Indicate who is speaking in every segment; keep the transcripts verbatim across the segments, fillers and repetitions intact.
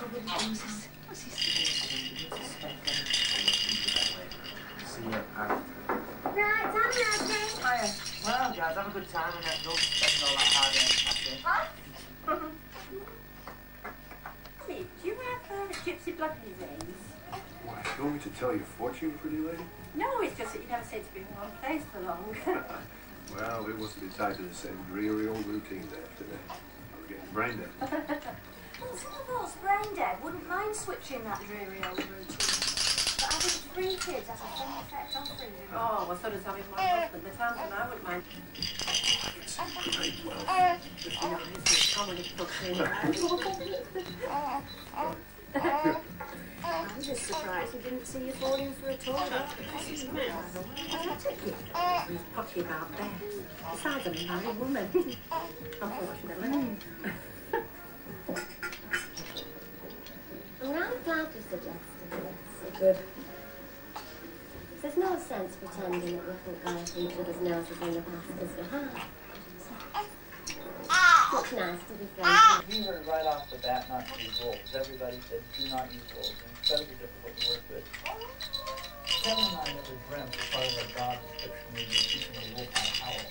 Speaker 1: What's his See you after.
Speaker 2: Right, I'm ready.
Speaker 1: Hiya. Well, guys, have a good time and don't spend all that hard earned cash.
Speaker 2: What? Do you have uh, gypsy blood in your veins?
Speaker 3: Why, you want me to tell your fortune, pretty lady?
Speaker 2: No, it's just that you never seem to be in one place for long.
Speaker 3: Well, we must be tied to the same dreary old routine day after day. We're getting brain dead.
Speaker 2: Well, some of us brain dead wouldn't mind switching that dreary old routine. But having three kids has a funny effect on freedom. Oh, well, so does having my husband. The times when I wouldn't mind.
Speaker 3: I can see great wealth.
Speaker 2: Just the eyes of comedy puts in. I'm just surprised he didn't see you falling for a tour. He's potty about there. Besides, I'm a married woman. Unfortunately.
Speaker 4: I'm rather glad you suggested this. Good. There's no sense pretending that we think guys from each other's noses in the past as we have. It's nice to be friends.
Speaker 5: We heard right off the bat not to use roles. Everybody said, do not use roles. And it's incredibly difficult to work with. Kevin and I never dreamt that part of our job description would be teaching a wolf how to howl.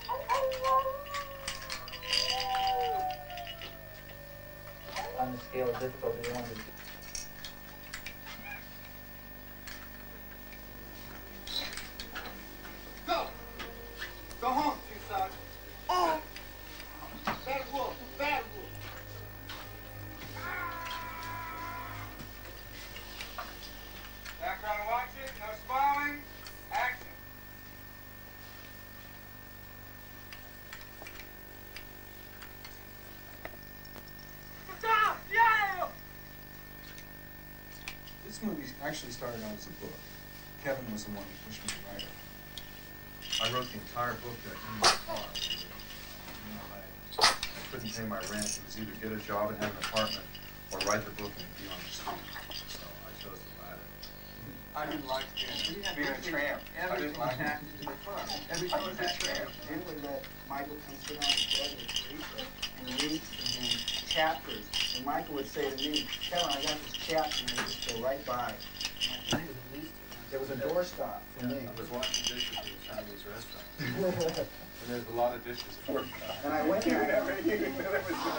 Speaker 5: On the scale of difficulty, we wanted to
Speaker 6: Go! Go home, two sons. Oh! Bad wolf, bad wolf. Background watch it, no smiling. Action. Down! Yeah!
Speaker 7: This movie actually started out as a book. Kevin was the one who pushed me to write it. I wrote the entire book that in my car. You know, I, I couldn't pay my rent. It was either get a job and have an apartment or write the book and be on the street. So I chose the latter.
Speaker 6: I didn't like being, being a tramp. I didn't like it.
Speaker 5: Every time was a tramp. Jim would let Michael come sit on his bed with Teresa and read to him chapters. And Michael would say to me, Kevin, I got this chapter, and I would just go right by. There was a doorstop for me.
Speaker 7: I was washing dishes in a Chinese restaurant. And there's a lot of dishes for me.
Speaker 5: And I went there.